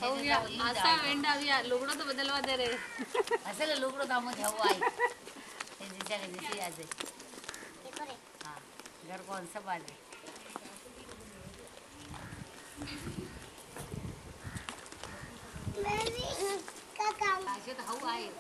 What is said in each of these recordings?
हो गया आशा वेंडा भी लुगड़ो तो बदलवा दे रहे असल लुगड़ो तो मुझे हुआ आई जैसे जैसे आज हां घर कौन सा बाजे मेरी का काम आज तो हुआ आई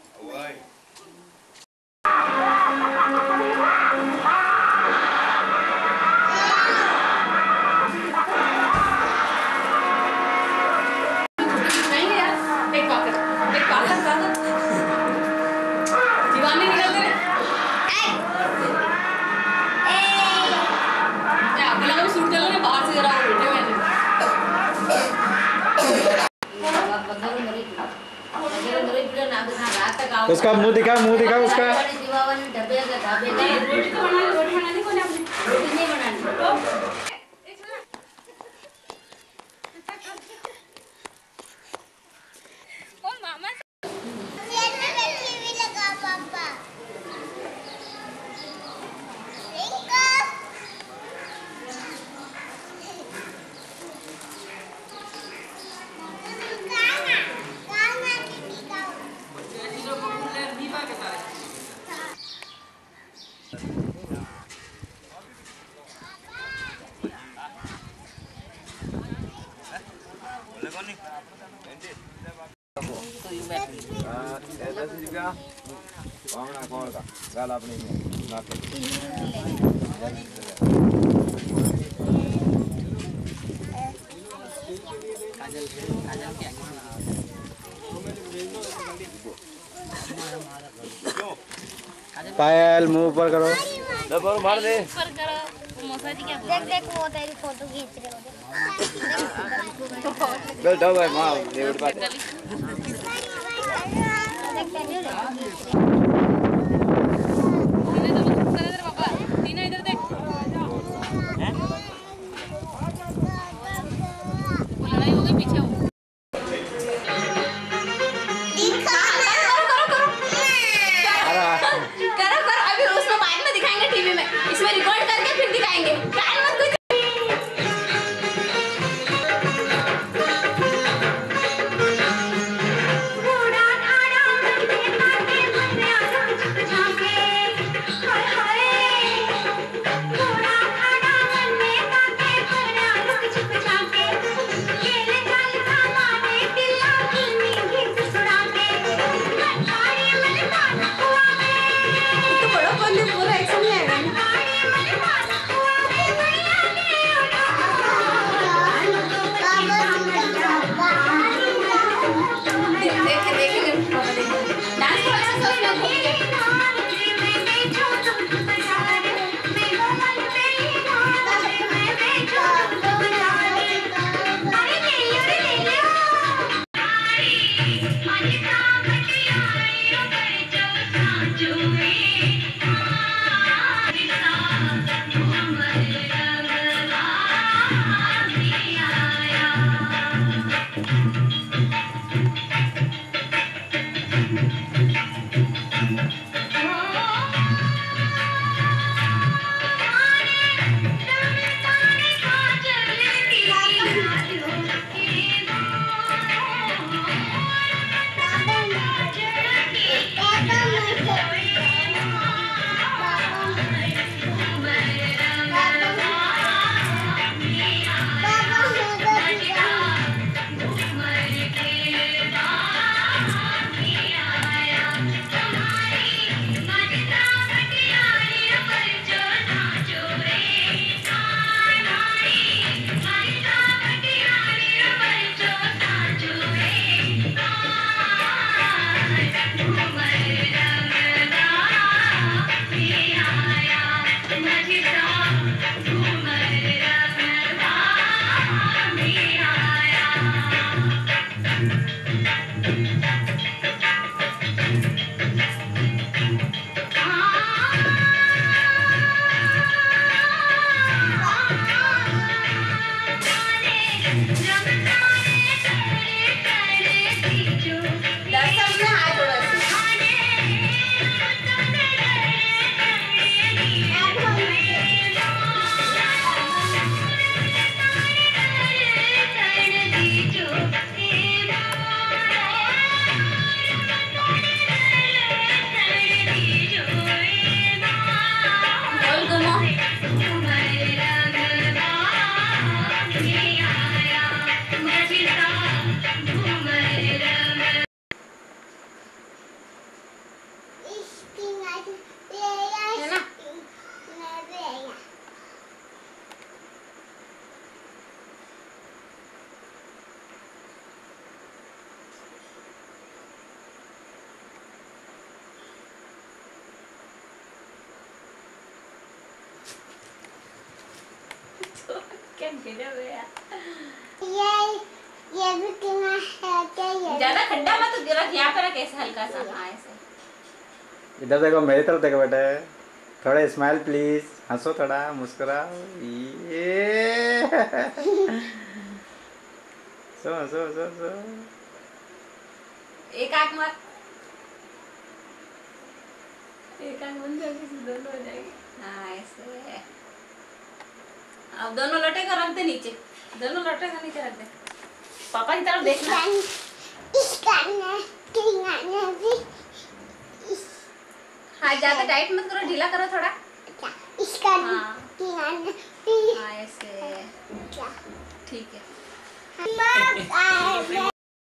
उसका मुंह दिखा उसका पायल मुंह ऊपर करो मार दे ऊपर करो मौसाजी क्या देख देख वो तेरी फोटो खींच रहे हो चल जाओ भाई मां ले उठ बात क्या गजब है यार। ये भी कितना है क्या ये? ज्यादा ठंडा मत रख, यहाँ पे रख ऐसे हल्का सा। हाँ ऐसे। इधर देखो, मेरी तरफ देखो बेटे, थोड़ा स्माइल प्लीज, हंसो थोड़ा, मुस्कुराओ। ये सो सो सो सो। एक आंख मार, एक आंख बंद कर, किसी दोनों हो जाएगी। हाँ ऐसे। अब दोनों लटे को रख दे नीचे, दोनों लटे को नीचे रख दे, पापा की तरफ देखना। हाँ ज्यादा टाइट मत करो, ढीला करो थोड़ा। हाँ ऐसे। ठीक है।